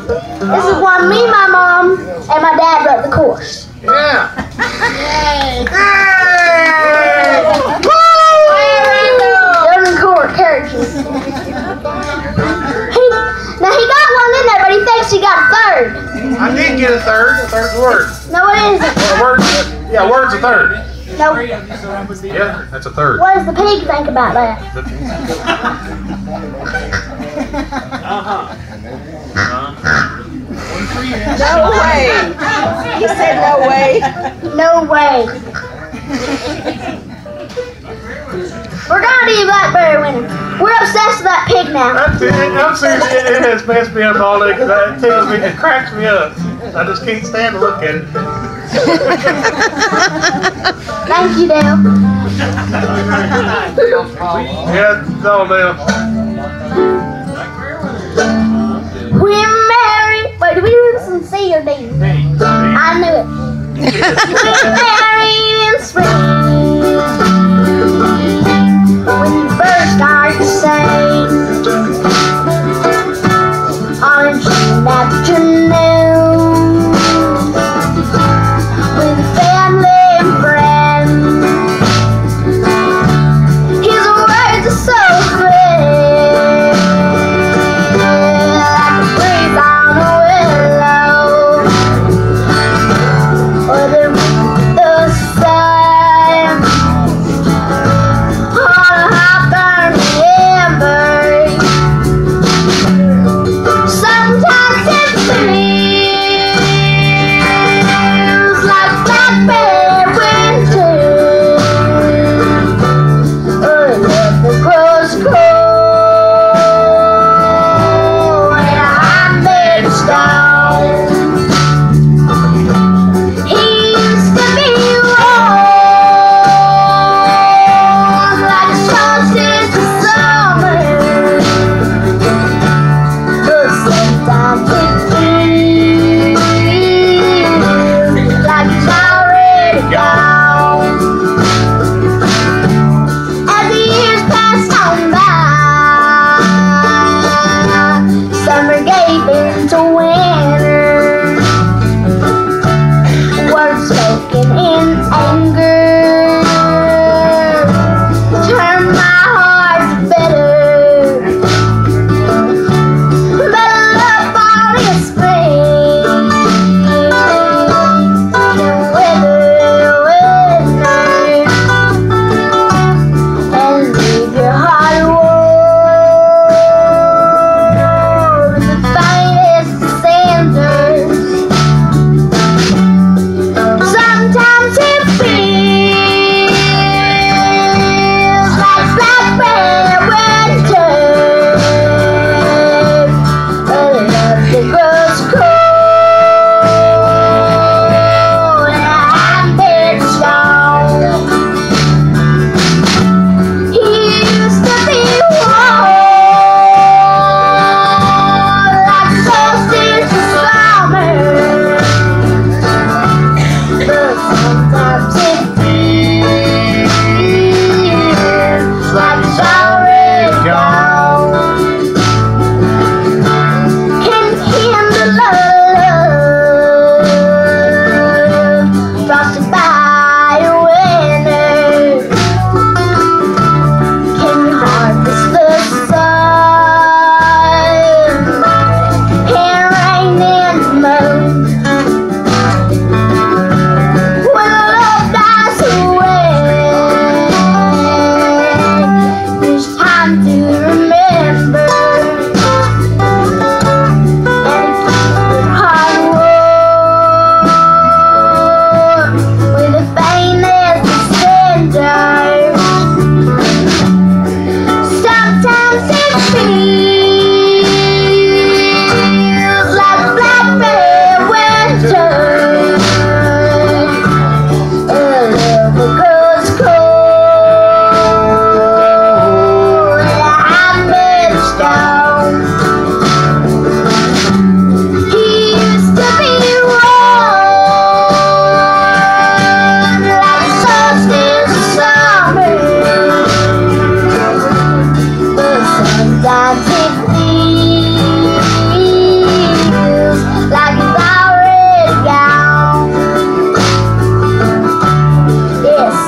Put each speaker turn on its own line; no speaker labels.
This is one me, my mom, and my dad wrote the chorus.
Yeah.
Yay! Woo! Characters. Now he got one in there, but he thinks he got a third.
I did get a third. A third's a word.
No, it isn't.
Yeah, word's a third.
No.
Yeah, that's a third.
What does the pig think about that?
No way. He said no way.
No way. We're gonna do BlackBerry Winter. We're obsessed with that pig now.
I'm serious. It has messed me up all day because it tickles me. It cracks me up. I just can't stand to look at it.
Thank you, Dale.
Yeah, it's all Dale.
We're married. Wait, did we do some C or D? I knew it. We're married in spring. When you first start to sing on a June afternoon with family and friends, his words are so sweet, like a breeze on a willow, or the Yes.